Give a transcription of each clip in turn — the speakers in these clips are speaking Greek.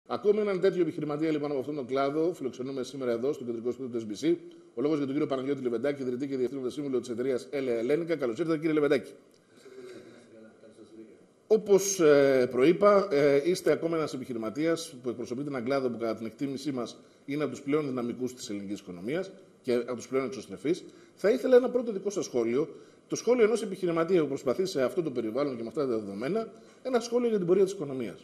Ακόμη έναν τέτοιο επιχειρηματία λοιπόν από αυτόν τον κλάδο φιλοξενούμε σήμερα εδώ στο κεντρικό στούντιο του SBC. Ο λόγος για τον κύριο Παναγιώτη Λεβεντάκη, ιδρυτή και διευθύνοντα σύμβουλο της εταιρείας Ελένικα. Καλώς ήρθατε, κύριε Λεβεντάκη. Όπως προείπα, είστε ακόμα ένας επιχειρηματίας που εκπροσωπείτε έναν κλάδο που, κατά την εκτίμησή μας, είναι από τους πλέον δυναμικούς της ελληνικής οικονομίας και από τους πλέον εξωστρεφείς. Θα ήθελα ένα πρώτο δικό σας σχόλιο, το σχόλιο ενός επιχειρηματία που προσπαθεί σε αυτό το περιβάλλον και με αυτά τα δεδομένα, ένα σχόλιο για την πορεία της οικονομίας.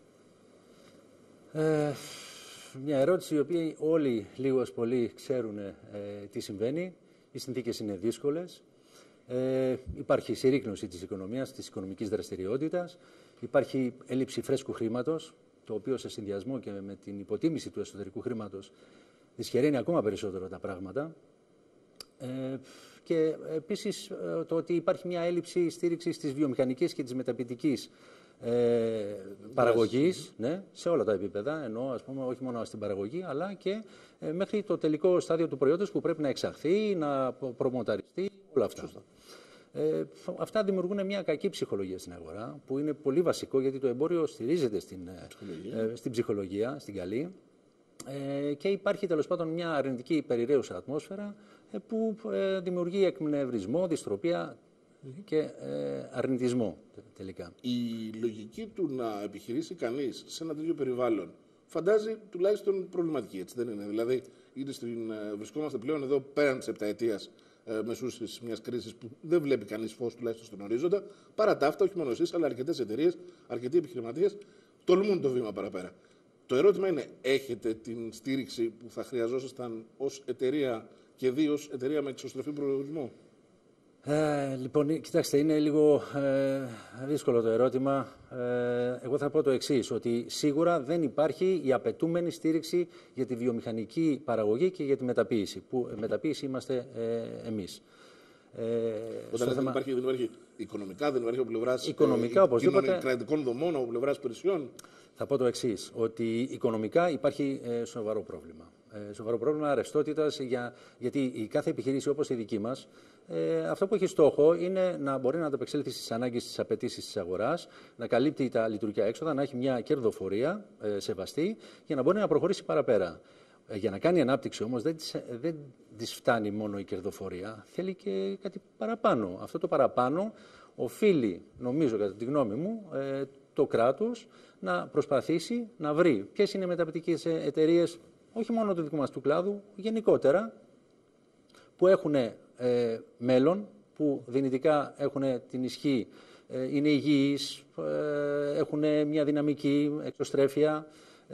Μια ερώτηση η οποία όλοι λίγος πολύ ξέρουν τι συμβαίνει. Οι συνθήκες είναι δύσκολες. Υπάρχει συρρίκνωση της οικονομίας, της οικονομικής δραστηριότητας. Υπάρχει έλλειψη φρέσκου χρήματος, το οποίο σε συνδυασμό και με την υποτίμηση του εσωτερικού χρήματος δυσχεραίνει ακόμα περισσότερο τα πράγματα. Και επίσης το ότι υπάρχει μια έλλειψη στήριξης της βιομηχανικής και της μεταποιητικής παραγωγής, ναι, σε όλα τα επίπεδα, ενώ ας πούμε όχι μόνο στην παραγωγή, αλλά και μέχρι το τελικό στάδιο του προϊόντος που πρέπει να εξαχθεί, να προμοταριστεί, όλα αυτά. Αυτά δημιουργούν μια κακή ψυχολογία στην αγορά, που είναι πολύ βασικό, γιατί το εμπόριο στηρίζεται στην ψυχολογία, στην καλή, και υπάρχει τέλος πάντων μια αρνητική περιραίουσα ατμόσφαιρα που δημιουργεί εκνευρισμό, δυστροπία και αρνητισμό τελικά. Η λογική του να επιχειρήσει κανείς σε ένα τέτοιο περιβάλλον φαντάζει τουλάχιστον προβληματική, έτσι δεν είναι? Δηλαδή, βρισκόμαστε πλέον εδώ πέραν της επταετίας μεσούσης μιας κρίσης που δεν βλέπει κανείς φως, τουλάχιστον στον ορίζοντα. Παρά τα αυτά, όχι μόνο εσείς, αλλά αρκετές εταιρείες, αρκετοί επιχειρηματίες τολμούν το βήμα παραπέρα. Το ερώτημα είναι, έχετε την στήριξη που θα χρειαζόσασταν ως εταιρεία και ως εταιρεία με εξωστρεφή προορισμό? Λοιπόν, κοιτάξτε, είναι λίγο δύσκολο το ερώτημα. Εγώ θα πω το εξής, ότι σίγουρα δεν υπάρχει η απαιτούμενη στήριξη για τη βιομηχανική παραγωγή και για τη μεταποίηση, που μεταποίηση είμαστε εμείς. Όταν δεν υπάρχει οικονομικά, δεν υπάρχει από πλευράς κρατικών δομών, από πλευράς υπηρεσιών. Θα πω το εξής, ότι οικονομικά υπάρχει σοβαρό πρόβλημα. Σοβαρό πρόβλημα ρευστότητας, γιατί η κάθε επιχείρηση όπως η δική μας, αυτό που έχει στόχο είναι να μπορεί να ανταπεξέλθει στις ανάγκες, στις απαιτήσεις της αγοράς, να καλύπτει τα λειτουργικά έξοδα, να έχει μια κερδοφορία σεβαστή για να μπορεί να προχωρήσει παραπέρα. Για να κάνει ανάπτυξη όμως δεν της φτάνει μόνο η κερδοφορία, θέλει και κάτι παραπάνω. Αυτό το παραπάνω οφείλει, νομίζω κατά τη γνώμη μου, το κράτος να προσπαθήσει να βρει ποιες είναι οι μεταποιητικές εταιρείες, όχι μόνο του δικού μας του κλάδου, γενικότερα, που έχουν μέλλον, που δυνητικά έχουν την ισχύ, είναι υγιείς, έχουν μια δυναμική εξωστρέφεια.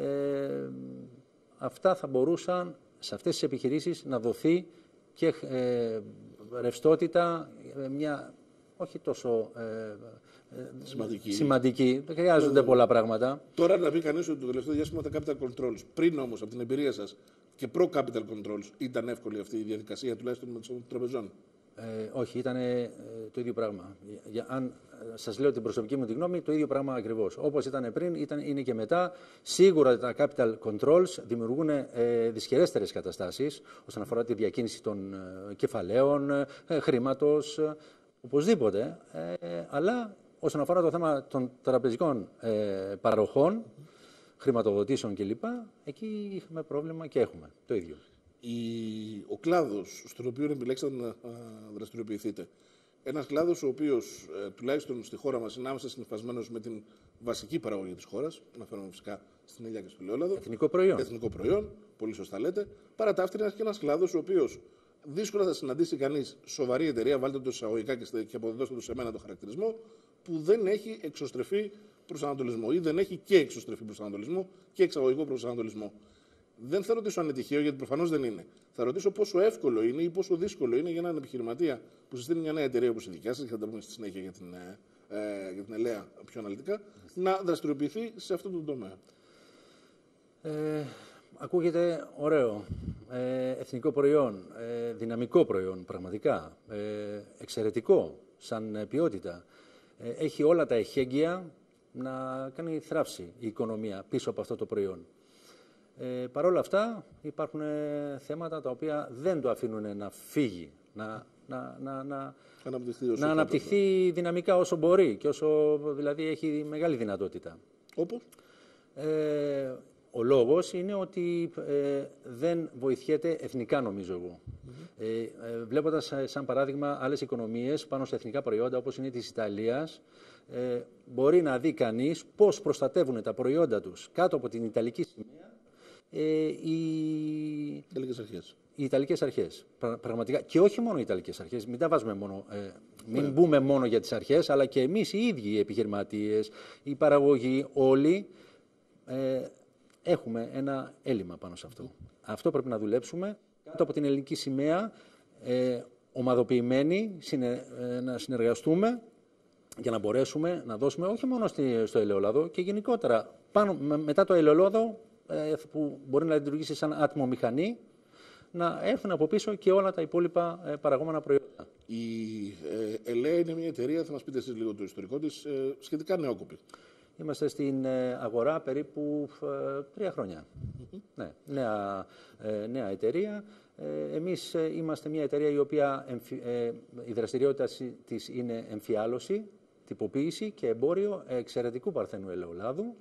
Αυτά θα μπορούσαν σε αυτές τις επιχειρήσεις να δοθεί και ρευστότητα, μια όχι τόσο σημαντική. Δεν χρειάζονται πολλά πράγματα. Τώρα να πει κανείς ότι το τελευταίο διάστημα τα capital controls, πριν όμως από την εμπειρία σας και προ-capital controls, ήταν εύκολη αυτή η διαδικασία, τουλάχιστον με των τραπεζών? Όχι, ήταν το ίδιο πράγμα. Αν σας λέω την προσωπική μου τη γνώμη, το ίδιο πράγμα ακριβώς. Όπως ήταν πριν, είναι και μετά. Σίγουρα τα capital controls δημιουργούν δυσχερέστερες καταστάσεις όσον αφορά τη διακίνηση των κεφαλαίων, χρήματος, οπωσδήποτε. Αλλά όσον αφορά το θέμα των τραπεζικών παροχών, χρηματοδοτήσεων κλπ., εκεί είχαμε πρόβλημα και έχουμε το ίδιο. Ο κλάδος στον οποίο επιλέξατε να δραστηριοποιηθείτε, ένας κλάδος ο οποίος τουλάχιστον στη χώρα μας είναι άμεσα συνυφασμένος με την βασική παραγωγή της χώρας, αναφέρομαι φυσικά στην ελιά και στο ελαιόλαδο. Εθνικό προϊόν, πολύ σωστά λέτε. Παρά τα αυτά, είναι και ένας κλάδος ο οποίος δύσκολα θα συναντήσει κανείς σοβαρή εταιρεία, βάλτε το εισαγωγικά και αποδεδώστε το σε μένα το χαρακτηρισμό, που δεν έχει εξωστρεφή προσανατολισμό ή δεν έχει και εξωστρεφή προσανατολισμό και εξαγωγικό προσανατολισμό. Δεν θα ρωτήσω αν είναι τυχαίο, γιατί προφανώς δεν είναι. Θα ρωτήσω πόσο εύκολο είναι ή πόσο δύσκολο είναι για έναν επιχειρηματία που συστήνει μια νέα εταιρεία όπως η δικιά σας, και θα τα πούμε στη συνέχεια για την ΕΛΕΑ πιο αναλυτικά, να δραστηριοποιηθεί σε αυτό το τομέα. Ακούγεται ωραίο. Εθνικό προϊόν, δυναμικό προϊόν πραγματικά, εξαιρετικό σαν ποιότητα. Έχει όλα τα εχέγγυα να κάνει θράψη η οικονομία πίσω από αυτό το προϊόν. Παρ' όλα αυτά υπάρχουν θέματα τα οποία δεν το αφήνουν να φύγει, να αναπτυχθεί δυναμικά όσο μπορεί και όσο δηλαδή έχει μεγάλη δυνατότητα. Όπως? λόγος είναι ότι δεν βοηθιέται εθνικά, νομίζω εγώ. Βλέποντας, σαν παράδειγμα, άλλες οικονομίες πάνω σε εθνικά προϊόντα, όπως είναι της Ιταλίας, μπορεί να δει κανείς πώς προστατεύουν τα προϊόντα τους κάτω από την Ιταλική σημαία οι Ιταλικές αρχές. Πραγματικά. Και όχι μόνο οι Ιταλικές αρχές. Μην τα βάζουμε μόνο. Μην μπούμε μόνο για τις αρχές, αλλά και εμείς οι ίδιοι οι επιχειρηματίες, οι παραγωγοί, όλοι έχουμε ένα έλλειμμα πάνω σε αυτό. Αυτό πρέπει να δουλέψουμε κάτω από την ελληνική σημαία, ομαδοποιημένοι, να συνεργαστούμε για να μπορέσουμε να δώσουμε όχι μόνο στο ελαιόλαδο και γενικότερα μετά το ελαιόλαδο που μπορεί να λειτουργήσει σαν ατμομηχανή, να έρθουν από πίσω και όλα τα υπόλοιπα παραγόμενα προϊόντα. Η ΕΛΕ είναι μια εταιρεία, θα μας πείτε εσείς λίγο το ιστορικό της, σχετικά νεόκοπη. Είμαστε στην αγορά περίπου 3 χρόνια. Ναι, νέα εταιρεία. Εμείς είμαστε μια εταιρεία η οποία η δραστηριότητα της είναι εμφιάλωση, τυποποίηση και εμπόριο εξαιρετικού παρθένου ελαιολάδου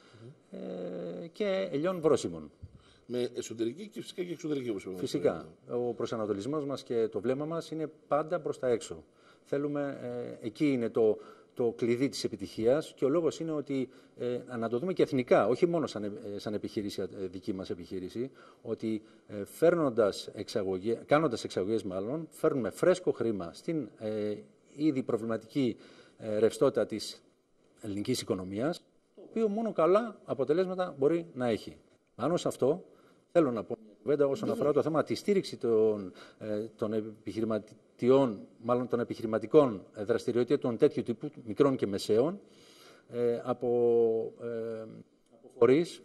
και ελιών βρώσιμων. Με εσωτερική και φυσικά και εξωτερική, όπως είπαμε. Φυσικά. Ο προσανατολισμός μας και το βλέμμα μας είναι πάντα προς τα έξω. Θέλουμε, εκεί είναι το κλειδί της επιτυχίας και ο λόγος είναι ότι να το δούμε και εθνικά, όχι μόνο σαν επιχείρηση, δική μας επιχείρηση, ότι κάνοντας εξαγωγές μάλλον, φέρνουμε φρέσκο χρήμα στην ήδη προβληματική ρευστότητα της ελληνικής οικονομίας, το οποίο μόνο καλά αποτελέσματα μπορεί να έχει. Πάνω σε αυτό, θέλω να πω μια κουβέντα όσον αφορά το θέμα τη στήριξη των επιχειρηματιών, μάλλον των επιχειρηματικών δραστηριοτήτων τέτοιου τύπου, μικρών και μεσαίων, από φορείς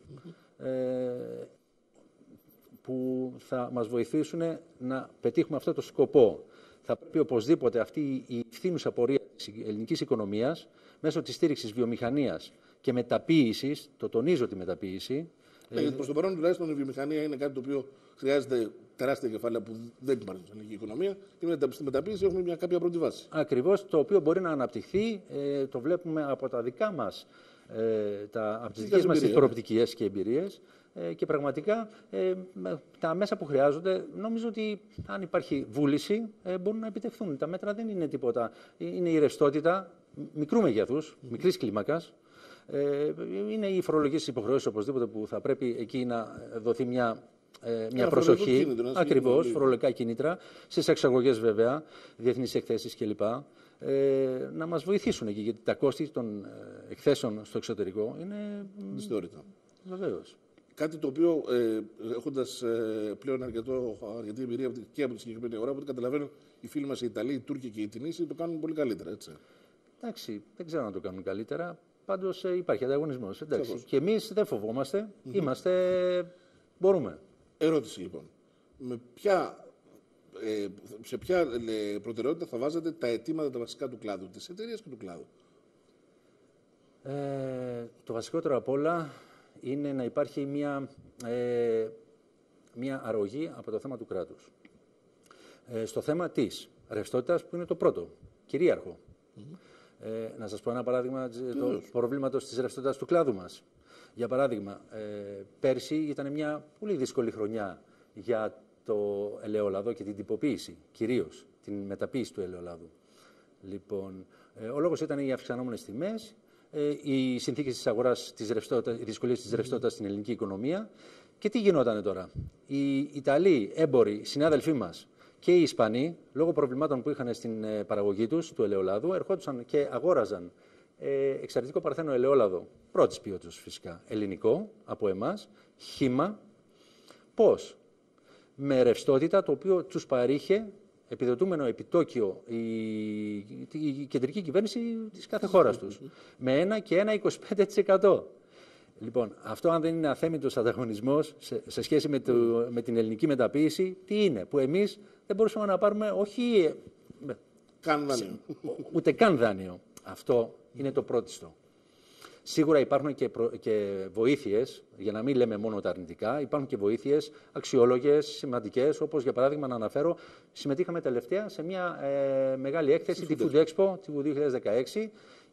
που θα μας βοηθήσουν να πετύχουμε αυτό το σκοπό. Θα πρέπει οπωσδήποτε αυτή η ευθύνουσα πορεία της ελληνικής οικονομίας, μέσω της στήριξης βιομηχανίας και μεταποίησης, το τονίζω τη μεταποίηση. Γιατί προς το παρόν τουλάχιστον η βιομηχανία είναι κάτι το οποίο χρειάζεται τεράστια κεφάλαια που δεν υπάρχουν στην ελληνική οικονομία και στη μεταποίηση έχουμε μια κάποια πρώτη βάση. Ακριβώς, το οποίο μπορεί να αναπτυχθεί, το βλέπουμε από τα δικά μας, από τις δικές μας προοπτικές και εμπειρίες και πραγματικά τα μέσα που χρειάζονται, νομίζω ότι αν υπάρχει βούληση μπορούν να επιτευχθούν. Τα μέτρα δεν είναι τίποτα. Είναι η ρευστότητα μικρού μεγέθους, μικρής κλίμακας. Είναι οι φορολογικές υποχρεώσεις οπωσδήποτε που θα πρέπει εκεί να δοθεί μια προσοχή. Ακριβώς, φορολογικά κίνητρα, στις εξαγωγές βέβαια, διεθνείς εκθέσεις κλπ. Να μας βοηθήσουν εκεί, γιατί τα κόστη των εκθέσεων στο εξωτερικό είναι δυστόρυτα. Βεβαίως. Κάτι το οποίο, έχοντας πλέον αρκετή εμπειρία και από τη συγκεκριμένη αγορά, από ό,τι καταλαβαίνω, οι φίλοι μας οι Ιταλοί, οι Τούρκοι και οι Τινήσοι το κάνουν πολύ καλύτερα, έτσι. Εντάξει, δεν ξέρω να το κάνουν καλύτερα. Πάντως υπάρχει ανταγωνισμός. Και εμείς δεν φοβόμαστε. Μπορούμε. Ερώτηση λοιπόν. Σε ποια προτεραιότητα θα βάζετε τα αιτήματα τα βασικά του κλάδου, της εταιρείας και του κλάδου? Το βασικότερο απ' όλα είναι να υπάρχει μια αρρωγή από το θέμα του κράτους. Στο θέμα της ρευστότητας, που είναι το πρώτο, κυρίαρχο. Να σας πω ένα παράδειγμα του προβλήματος της ρευστότητας του κλάδου μας. Για παράδειγμα, πέρσι ήταν μια πολύ δύσκολη χρονιά για το ελαιόλαδο και την τυποποίηση, κυρίως την μεταποίηση του ελαιόλαδου. Λοιπόν, ο λόγος ήταν οι αυξανόμενες τιμές, οι συνθήκες της αγοράς, οι δυσκολίες της ρευστότητας στην ελληνική οικονομία. Και τι γινόταν τώρα? Οι Ιταλοί έμποροι, συνάδελφοί μας, και οι Ισπανοί, λόγω προβλημάτων που είχαν στην παραγωγή τους του ελαιολάδου, ερχόντουσαν και αγόραζαν εξαρτητικό παρθένο ελαιόλαδο πρώτης ποιότητας φυσικά, ελληνικό από εμάς, χύμα. Πώς? Με ρευστότητα, το οποίο τους παρήχε επιδοτούμενο επιτόκιο η κεντρική κυβέρνηση της κάθε χώρας τους, με 1 και 1,25%. Λοιπόν, αυτό αν δεν είναι αθέμητος ανταγωνισμός σε σχέση με την ελληνική μεταποίηση, τι είναι? Που εμείς δεν μπορούσαμε να πάρουμε ούτε καν δάνειο. Αυτό είναι το πρώτιστο. Σίγουρα υπάρχουν και βοήθειες, για να μην λέμε μόνο τα αρνητικά, υπάρχουν και βοήθειες αξιόλογες, σημαντικές, όπως για παράδειγμα να αναφέρω, συμμετείχαμε τελευταία σε μια μεγάλη έκθεση, τη Food Expo του 2016,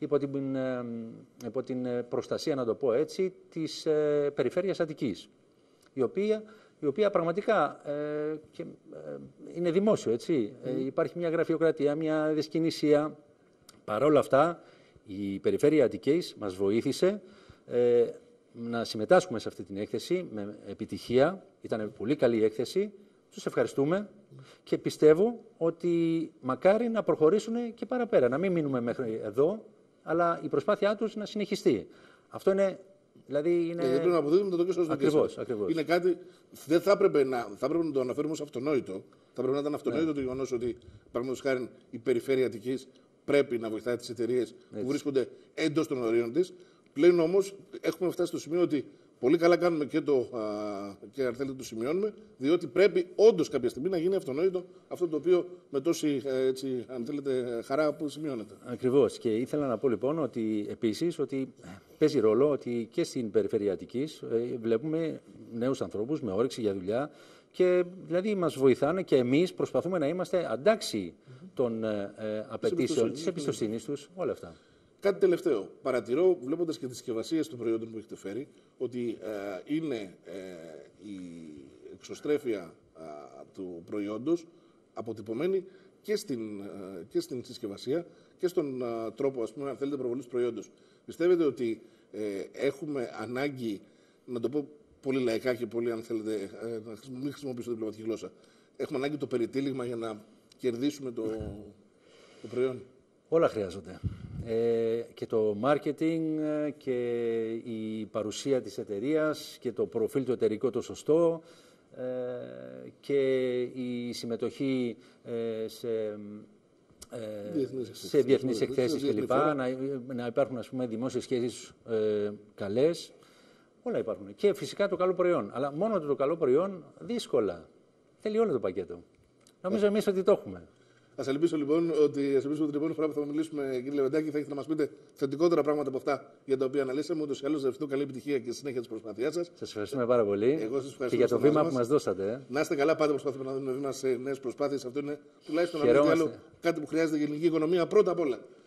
υπό την προστασία, να το πω έτσι, της περιφέρειας Αττικής, η οποία πραγματικά είναι δημόσιο, έτσι. Υπάρχει μια γραφειοκρατία, μια δυσκινησία. Παρ' όλα αυτά, η Περιφέρεια Αττικής μας βοήθησε να συμμετάσχουμε σε αυτή την έκθεση με επιτυχία. Ήταν πολύ καλή έκθεση. Τους ευχαριστούμε και πιστεύω ότι μακάρι να προχωρήσουν και παραπέρα. Να μην μείνουμε μέχρι εδώ, αλλά η προσπάθειά τους να συνεχιστεί. Αυτό είναι... Δηλαδή είναι... πρέπει να αποδίδουμε το τόκιο στο Ακριβώς. Είναι κάτι, δεν θα έπρεπε να το αναφέρουμε ως αυτονόητο. Θα πρέπει να ήταν αυτονόητο το γεγονός ότι, παραδείγματος χάρη, η Περιφέρεια Αττικής πρέπει να βοηθάει τις εταιρείες που βρίσκονται εντός των ορίων της. Πλέον όμως έχουμε φτάσει στο σημείο ότι πολύ καλά κάνουμε και αν θέλετε το σημειώνουμε, διότι πρέπει όντως κάποια στιγμή να γίνει αυτονόητο αυτό το οποίο με τόση αν θέλετε, χαρά που σημειώνεται. Ακριβώς. Και ήθελα να πω λοιπόν ότι επίσης ότι παίζει ρόλο ότι και στην Περιφέρεια Αττικής βλέπουμε νέους ανθρώπους με όρεξη για δουλειά και δηλαδή μας βοηθάνε και εμείς προσπαθούμε να είμαστε αντάξιοι των απαιτήσεων, της εμπιστοσύνης τους, όλα αυτά. Κάτι τελευταίο. Παρατηρώ, βλέποντας και τις συσκευασίες των προϊόντων που έχετε φέρει, ότι είναι η εξωστρέφεια του προϊόντος αποτυπωμένη και στην συσκευασία και στον τρόπο, ας πούμε, αν θέλετε, προβολής του προϊόντος. Πιστεύετε ότι έχουμε ανάγκη, να το πω πολύ λαϊκά και πολύ, αν θέλετε, να μην χρησιμοποιήσω την διπλωματική γλώσσα, έχουμε ανάγκη το περιτύλιγμα για να κερδίσουμε το προϊόν? Όλα χρειάζονται. Και το marketing και η παρουσία της εταιρείας και το προφίλ του εταιρικό το σωστό και η συμμετοχή σε διεθνείς εκθέσεις κλπ. Να υπάρχουν, ας πούμε, δημόσιες σχέσεις καλές. Όλα υπάρχουν. Και φυσικά το καλό προϊόν. Αλλά μόνο το καλό προϊόν δύσκολα. Θέλει όλο το πακέτο. Νομίζω εμείς ότι το έχουμε. Ας ελπίσω λοιπόν ότι την επόμενη φορά που θα μιλήσουμε, κύριε Λεβεντάκη, θα έχετε να μας πείτε θετικότερα πράγματα από αυτά για τα οποία αναλύσαμε. Ούτως ή άλλως, ευχαριστώ, καλή επιτυχία και συνέχεια της προσπάθειάς σας. Σας ευχαριστούμε πάρα πολύ. Και για το βήμα που μας δώσατε. Να είστε καλά, πάντα προσπαθούμε να δίνουμε βήμα σε νέες προσπάθειες. Αυτό είναι τουλάχιστον κάτι που χρειάζεται η ελληνική οικονομία πρώτα απ' όλα.